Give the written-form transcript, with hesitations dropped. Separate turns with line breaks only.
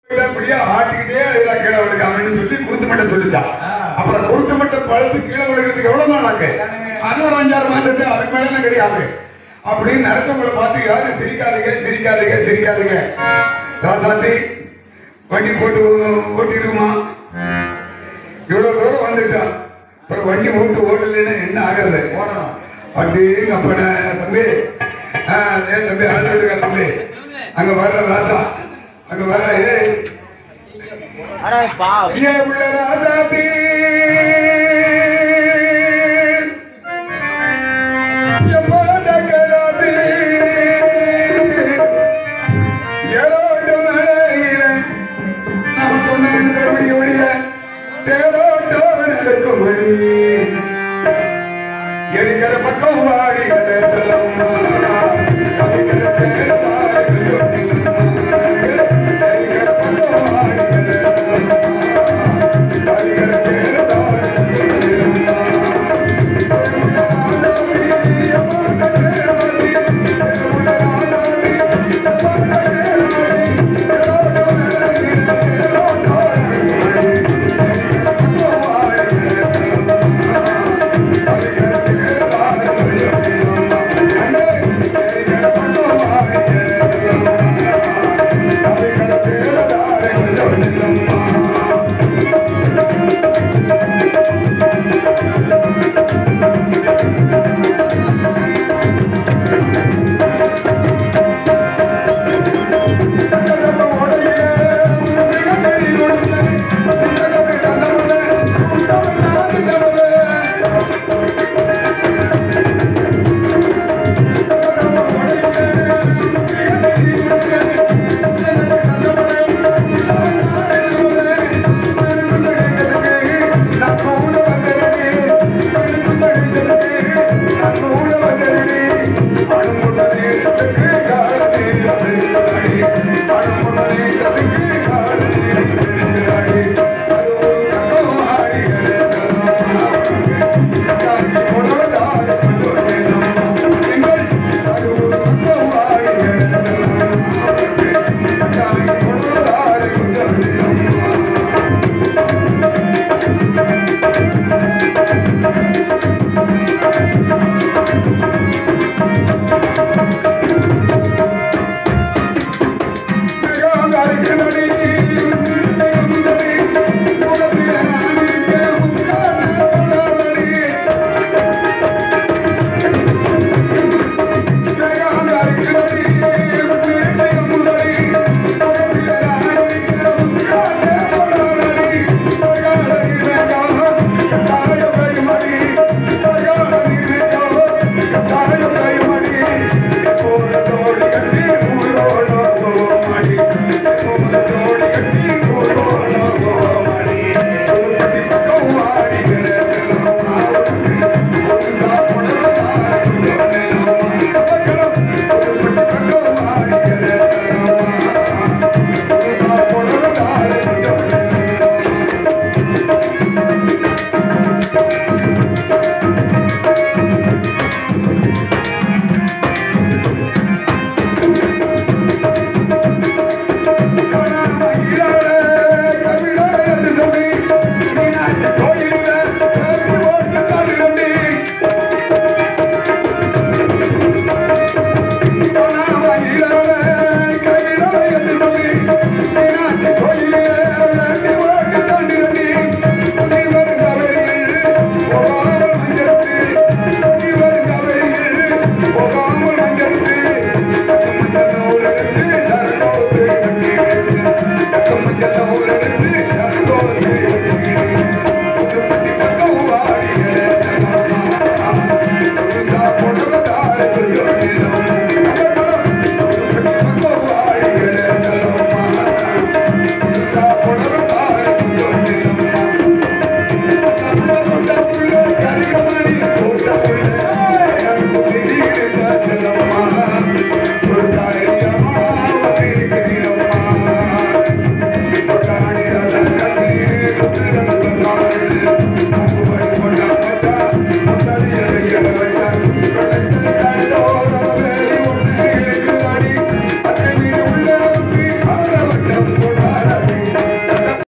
அப்படியே ஆட்டிக்கிட்டே அதெல்லாம் கீழே விழுக்காமன்னு சொல்லி குருத்து மட்டும் சொல்லிச்சான். அப்புறம் குருத்து மட்டும் பழுத்து கீழே விழுக்கிறதுக்கு எவ்வளவு நாள் ஆக்கு? அது ஒரு 5-6 மாசத்து, அதுக்கு மேல கிடையாது. அப்படின்னு நடக்கவங்களை பார்த்து யாரும் சிரிக்காதீங்க சிரிக்காதீங்க சிரிக்காதீங்க. ராசாத்தி வண்டி போட்டு ஓட்டிடுமா? இவ்வளவு தூரம் வந்துட்டான். அப்புறம் வண்டி ஓட்டலைன்னா என்ன ஆகிறது? ஓடணும். வண்டி அப்ப தம்பி ஏன் தம்பி அழுதுங்க தம்பி, அங்க வர்ற ராசா, அங்க வர்ற ஏ உள்ள ராசாத்தி எரிக்கிற பக்கம் வாடி